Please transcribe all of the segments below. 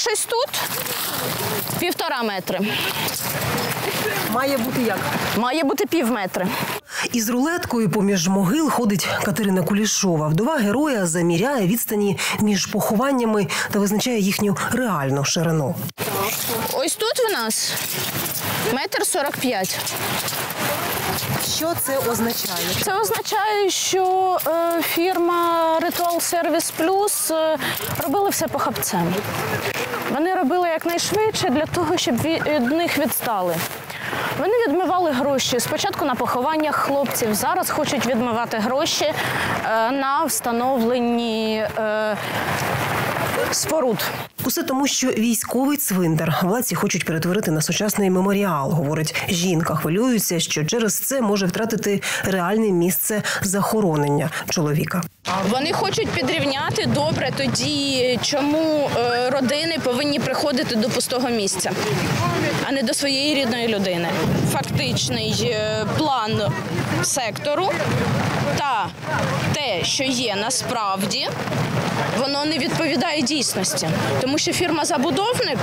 ось тут 1,5 метри. Має бути як? Має бути пів метри. Із рулеткою поміж могил ходить Катерина Кулішова. Вдова героя заміряє відстані між похованнями та визначає їхню реальну ширину. Ось тут в нас 1,45 метра. Що це означає? Це означає, що фірма Ritual Service Plus робили все похапцем. Вони робили якнайшвидше для того, щоб від них відстали. Вони відмивали гроші спочатку на похованнях хлопців, зараз хочуть відмивати гроші на встановленні споруд. Усе тому, що військовий цвинтар владці хочуть перетворити на сучасний меморіал, говорить жінка. Хвилюються, що через це може втратити реальне місце захоронення чоловіка. Вони хочуть підрівняти добре, тоді чому родини повинні приходити до пустого місця, а не до своєї рідної людини. Фактичний план сектору та те, що є насправді, воно не відповідає дійсності. Тому що фірма-забудовник,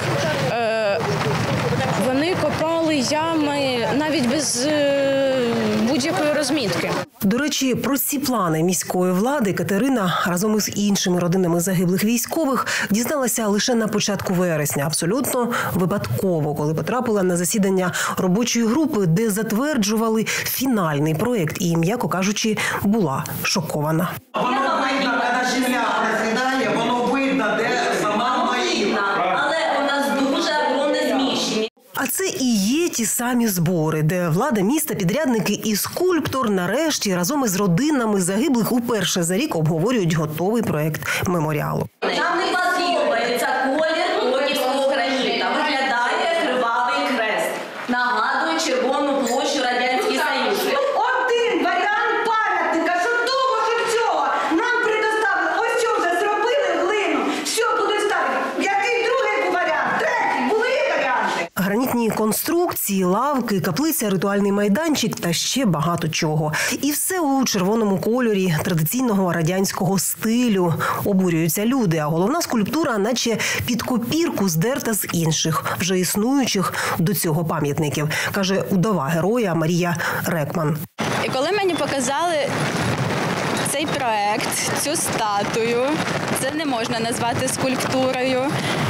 вони копали ями навіть без будь-якої розмітки. До речі, про ці плани міської влади Катерина разом із іншими родинами загиблих військових дізналася лише на початку вересня. Абсолютно випадково, коли потрапила на засідання робочої групи, де затверджували фінальний проєкт і, м'яко кажучи, була шокована. Воно видно, коли земля просідає, воно видно, де сама могила. Але у нас дуже огромне зміщення. А це і є ті самі збори, де влада міста, підрядники і скульптор нарешті разом із родинами загиблих уперше за рік обговорюють готовий проєкт меморіалу. Нам не подобається колір Конівського граніта. Виглядає кривавий хрест. Нагадує Червону площу Радянський Союз. Один варіант пам'ятника, що того, що цього. Нам предоставили, ось що вже зробили глину, все буде ставити. Який другий варіант? Третій, були варіанти. Гранітні конструкції, лавки, каплиця, ритуальний майданчик та ще багато чого. І все у червоному кольорі традиційного радянського стилю. Обурюються люди, а головна скульптура наче під копірку здерта з інших, вже існуючих до цього пам'ятників, каже удова героя Марія Рекман. І коли мені показали цей проект, цю статую, це не можна назвати скульптурою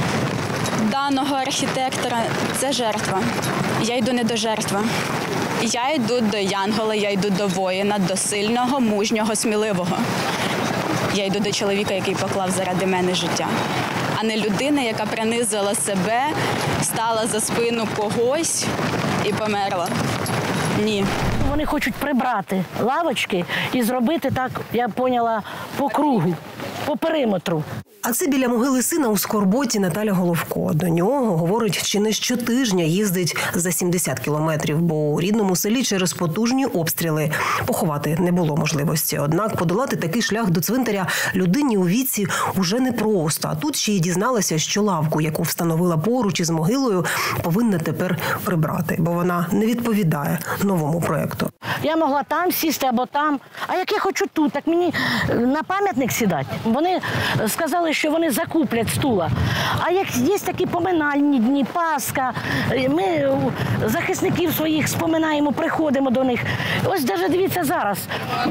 даного архітектора, це жертва. Я йду не до жертви. Я йду до янгола, я йду до воїна, до сильного, мужнього, сміливого. Я йду до чоловіка, який поклав заради мене життя, а не людина, яка принизила себе, стала за спину когось і померла. Ні. Вони хочуть прибрати лавочки і зробити так, я поняла, по кругу, по периметру. А це біля могили сина у Скорботі Наталя Головко. До нього, говорить, чи не щотижня їздить за 70 кілометрів, бо у рідному селі через потужні обстріли поховати не було можливості. Однак подолати такий шлях до цвинтаря людині у віці уже непросто. А тут ще й дізналася, що лавку, яку встановила поруч із могилою, повинна тепер прибрати, бо вона не відповідає новому проєкту. Я могла там сісти або там, а як я хочу тут, так мені на пам'ятник сідати. Вони сказали, що вони закуплять стула. А як є такі поминальні дні, Пасха, ми захисників своїх споминаємо, приходимо до них. Ось навіть дивіться зараз,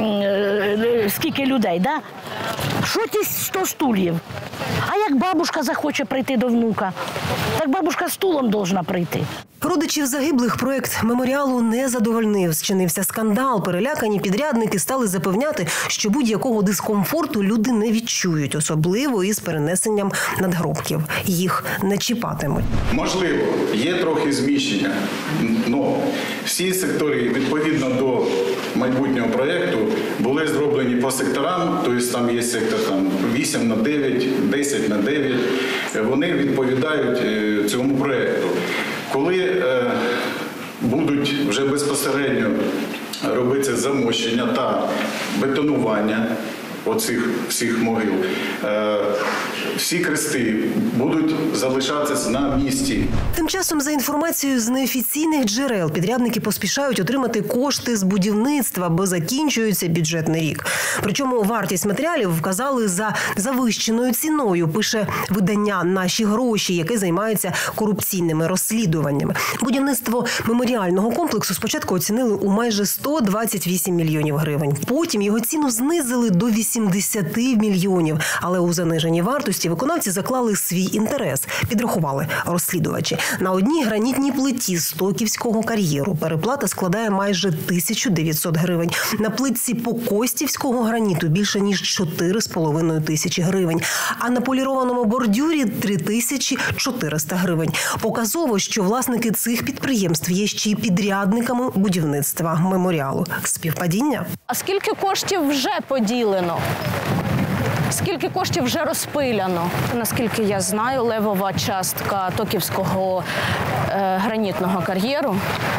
скільки людей, да? Що ті 100 стульів? А як бабушка захоче прийти до внука, так бабушка стулом повинна прийти. Родичів загиблих проєкт меморіалу не задовольнив. Зчинився скандал. Перелякані підрядники стали запевняти, що будь-якого дискомфорту люди не відчують, особливо із перенесенням надгробків. Їх не чіпатимуть. Можливо, є трохи зміщення, але всі сектори, відповідно до майбутнього проєкту, були зроблені по секторам, тобто там є сектор 8/9, 10/9, вони відповідають цьому проєкту. Коли будуть вже безпосередньо робитися замощення та бетонування оцих всіх могил, всі крести будуть залишатися на місці. Тим часом, за інформацією з неофіційних джерел, підрядники поспішають отримати кошти з будівництва, бо закінчується бюджетний рік. Причому вартість матеріалів вказали за завищеною ціною, пише видання «Наші гроші», яке займається корупційними розслідуваннями. Будівництво меморіального комплексу спочатку оцінили у майже 128 мільйонів гривень. Потім його ціну знизили до 80 мільйонів. Але у заниженій вартості виконавці заклали свій інтерес, підрахували розслідувачі. На одній гранітній плиті з Токівського кар'єру переплата складає майже 1900 гривень. На плитці Покостівського граніту більше ніж 4,5 тисячі гривень. А на полірованому бордюрі 3400 гривень. Показово, що власники цих підприємств є ще й підрядниками будівництва меморіалу. Співпадіння? А скільки коштів вже поділено? Скільки коштів вже розпиляно? Наскільки я знаю, левова частка Токівського гранітного кар'єру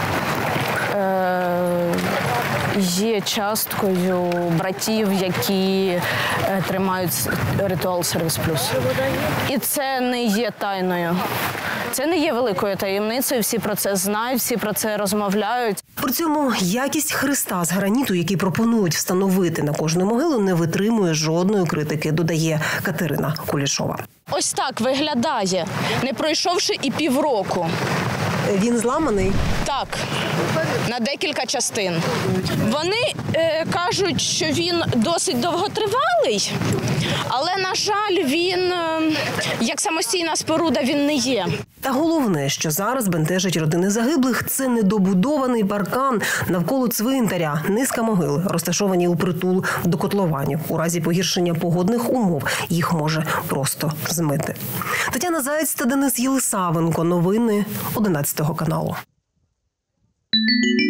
є часткою братів, які тримають Ритуал Сервіс Плюс. І це не є тайною. Це не є великою таємницею, всі про це знають, всі про це розмовляють. При цьому якість хреста з граніту, який пропонують встановити на кожну могилу, не витримує жодної критики, додає Катерина Кулішова. Ось так виглядає, не пройшовши і півроку. Він зламаний? Так, на декілька частин. Вони кажуть, що він досить довготривалий, але, на жаль, він, як самостійна споруда, він не є. Та головне, що зараз бентежить родини загиблих, це недобудований паркан навколо цвинтаря, низка могил, розташовані упритул до котлованів. У разі погіршення погодних умов їх може просто змити. Тетяна Заєць та Денис Єлисавенко. Новини 11 каналу.